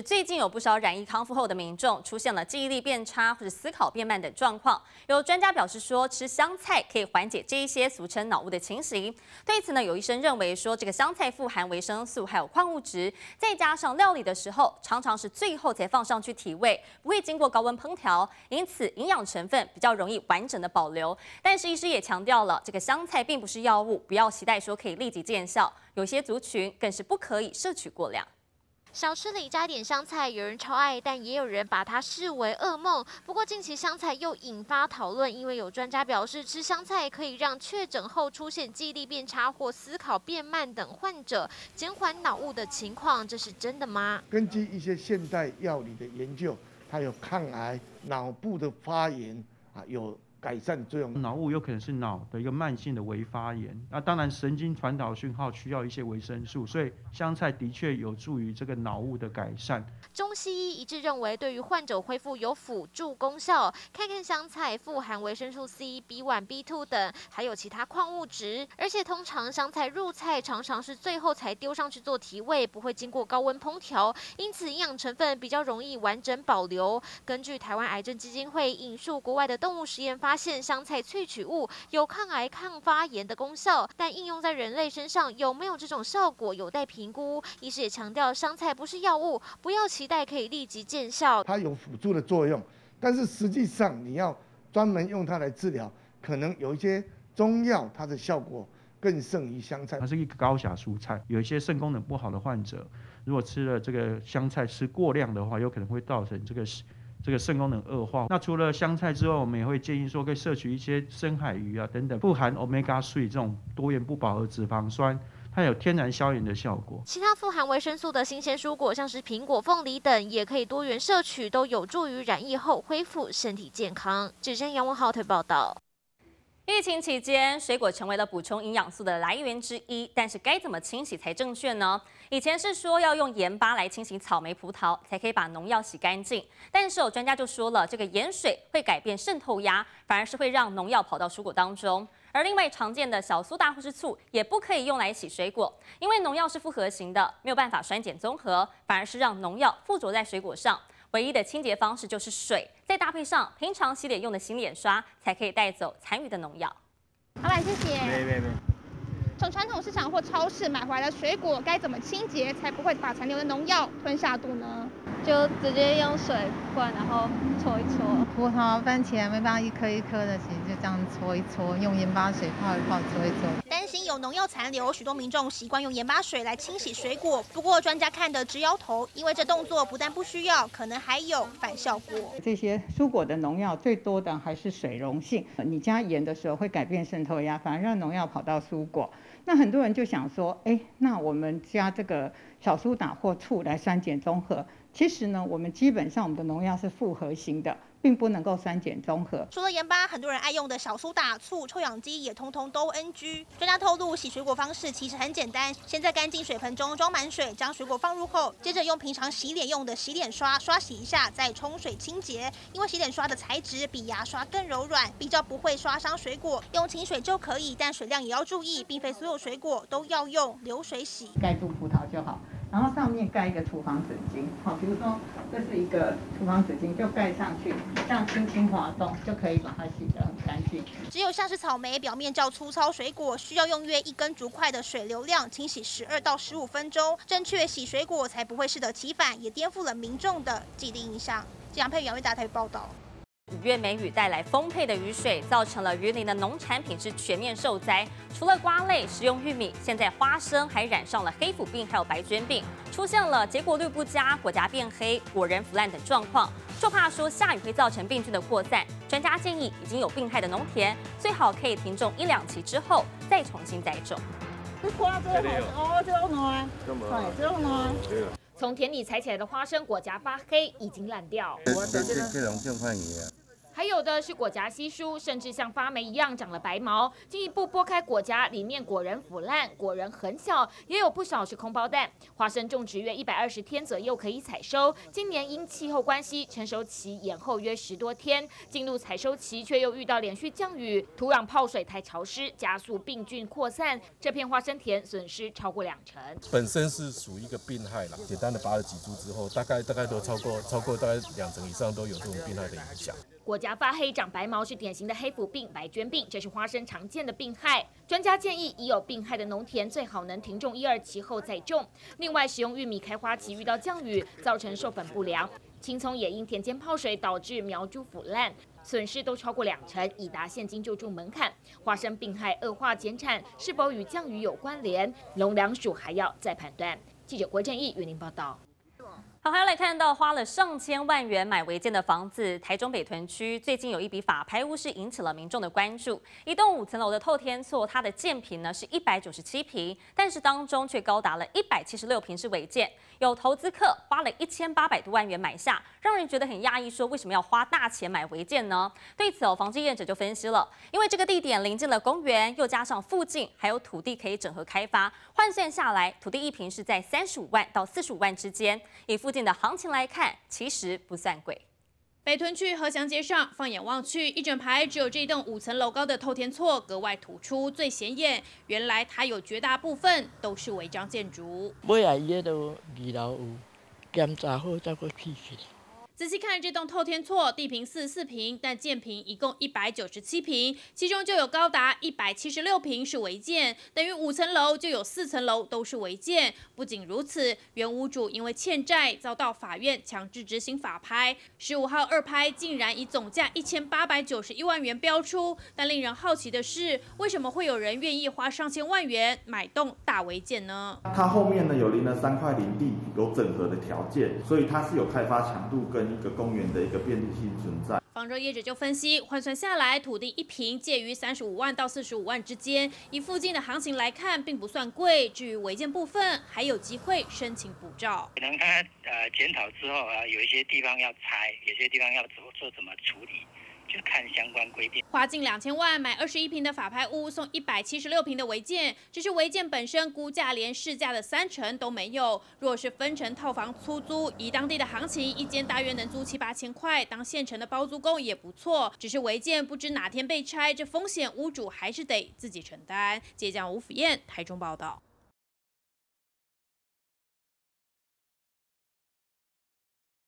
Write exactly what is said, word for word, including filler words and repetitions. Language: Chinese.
最近有不少染疫康复后的民众出现了记忆力变差或者思考变慢等状况。有专家表示说，吃香菜可以缓解这一些俗称脑雾的情形。对此呢，有医生认为说，这个香菜富含维生素还有矿物质，再加上料理的时候常常是最后才放上去提味，不会经过高温烹调，因此营养成分比较容易完整的保留。但是医师也强调了，这个香菜并不是药物，不要期待说可以立即见效。有些族群更是不可以摄取过量。 小吃里加点香菜，有人超爱，但也有人把它视为噩梦。不过近期香菜又引发讨论，因为有专家表示，吃香菜可以让确诊后出现记忆力变差或思考变慢等患者减缓脑雾的情况，这是真的吗？ 根据一些现代药理的研究，它有抗癌、脑部的发炎啊有。 改善作用， 脑雾有可能是脑的一个慢性的微发炎。那当然，神经传导讯号需要一些维生素，所以香菜的确有助于这个脑雾的改善。 中西医一致认为，对于患者恢复有辅助功效。看看香菜富含维生素 C、B 一、B 二 等，还有其他矿物质，而且通常香菜入菜常常是最后才丢上去做提味，不会经过高温烹调，因此营养成分比较容易完整保留。根据台湾癌症基金会引述国外的动物实验发。 发现香菜萃取物有抗癌、抗发炎的功效，但应用在人类身上有没有这种效果有待评估。医师也强调，香菜不是药物，不要期待可以立即见效。 它有辅助的作用，但是实际上你要专门用它来治疗，可能有一些中药它的效果更胜于香菜。 它是一个高钾蔬菜，有一些肾功能不好的患者，如果吃了这个香菜吃过量的话，有可能会造成这个。 这个肾功能恶化。那除了香菜之外，我们也会建议说，可以摄取一些深海鱼啊等等，富含 omega 三 这种多元不饱和脂肪酸，它有天然消炎的效果。 其他富含维生素的新鲜蔬果，像是苹果、凤梨等，也可以多元摄取，都有助于染疫后恢复身体健康。只见杨文浩推报道。 疫情期间，水果成为了补充营养素的来源之一，但是该怎么清洗才正确呢？以前是说要用盐巴来清洗草莓、葡萄，才可以把农药洗干净。但是有专家就说了，这个盐水会改变渗透压，反而是会让农药跑到蔬果当中。而另外常见的小苏打或是醋也不可以用来洗水果，因为农药是复合型的，没有办法酸碱综合，反而是让农药附着在水果上。 唯一的清洁方式就是水，再搭配上平常洗脸用的洗脸刷，才可以带走残余的农药。 老板，谢谢。 没没没。 从传统市场或超市买回来的水果，该怎么清洁才不会把残留的农药吞下肚呢？ 就直接用水灌，然后搓一搓。 葡萄、番茄没办法一颗一颗的洗，就这样搓一搓，用盐巴水泡一泡，搓一搓。 担心有农药残留，许多民众习惯用盐巴水来清洗水果。不过专家看得直摇头，因为这动作不但不需要，可能还有反效果。 这些蔬果的农药最多的还是水溶性，你加盐的时候会改变渗透压，反而让农药跑到蔬果。那很多人就想说，哎，那我们加这个小苏打或醋来酸碱中和。 其实呢，我们基本上我们的农药是复合型的，并不能够酸碱中和。 除了盐巴，很多人爱用的小苏打、醋、臭氧机也通通都 N G。专家透露，洗水果方式其实很简单，先在干净水盆中装满水，将水果放入后，接着用平常洗脸用的洗脸刷刷洗一下，再冲水清洁。因为洗脸刷的材质比牙刷更柔软，比较不会刷伤水果。用清水就可以，但水量也要注意，并非所有水果都要用流水洗。 盖住葡萄就好。 然后上面盖一个厨房纸巾，好，比如说这是一个厨房纸巾，就盖上去，这样轻轻滑动就可以把它洗得很干净。 只有像是草莓表面较粗糙水果，需要用约一根竹筷的水流量清洗十二到十五分钟，正确洗水果才不会适得其反，也颠覆了民众的既定印象。杨佩杨为大台报道。 五月梅雨带来丰沛的雨水，造成了云林的农产品是全面受灾。除了瓜类、食用玉米，现在花生还染上了黑腐病，还有白菌病，出现了结果率不佳、果荚变黑、果仁腐烂等状况。就怕说下雨会造成病菌的扩散，专家建议已经有病态的农田，最好可以停种一两期之后再重新栽种。 哦，这种暖，对，这种暖。 从田里采起来的花生果荚发黑，已经烂掉。 这这这种情况也还有的是果荚稀疏，甚至像发霉一样长了白毛。进一步剥开果荚，里面果仁腐烂，果仁很小，也有不少是空包蛋。花生种植约一百二十天左右可以采收，今年因气候关系，成熟期延后约十多天。进入采收期，却又遇到连续降雨，土壤泡水太潮湿，加速病菌扩散。这片花生田损失超过两成。 本身是属于一个病害啦，简单的拔了几株之后，大概大概都超过超过大概两成以上都有这种病害的影响。 果荚发黑长白毛是典型的黑腐病、白鹃病，这是花生常见的病害。专家建议，已有病害的农田最好能停种一二期后再种。另外，使用玉米开花期遇到降雨，造成授粉不良；青葱也因田间泡水导致苗株腐烂，损失都超过两成，已达现金救助门槛。花生病害恶化减产，是否与降雨有关联？农粮署还要再判断。记者郭正义云林报道。 好，还要来看到花了上千万元买违建的房子，台中北屯区最近有一笔法拍屋是引起了民众的关注。一栋五层楼的透天厝，它的建坪呢是一百九十七坪，但是当中却高达了一百七十六坪是违建。有投资客花了一千八百多万元买下，让人觉得很讶异，说为什么要花大钱买违建呢？对此哦，房地业者就分析了，因为这个地点临近了公园，又加上附近还有土地可以整合开发，换算下来，土地一坪是在三十五万到四十五万之间。以附近的行情来看，其实不算贵。 北屯区河祥街上，放眼望去，一整排只有这栋五层楼高的透天厝格外突出，最显眼。原来它有绝大部分都是违章建筑。 买来伊都二楼有检查好再过批起。 仔细看这栋透天厝，地坪四十四坪，但建坪一共一百九十七坪，其中就有高达一百七十六坪是违建，等于五层楼就有四层楼都是违建。不仅如此，原屋主因为欠债遭到法院强制执行法拍，十五号二拍竟然以总价一千八百九十一万元标出。但令人好奇的是，为什么会有人愿意花上千万元买栋大违建呢？ 它后面呢有临了三块林地，有整合的条件，所以它是有开发强度跟一个公园的一个便利性存在。 房仲业者就分析，换算下来，土地一坪介于三十五万到四十五万之间，以附近的行情来看，并不算贵。至于违建部分，还有机会申请补照。 可能他呃检讨之后啊，有一些地方要拆，有些地方要做做怎么处理。就看相关规定， 花近两千万买二十一坪的法拍屋，送一百七十六坪的违建，只是违建本身估价连市价的三成都没有。若是分成套房出租，以当地的行情，一间大约能租七八千块，当现成的包租公也不错。只是违建不知哪天被拆，这风险屋主还是得自己承担。接将吴府燕台中报道。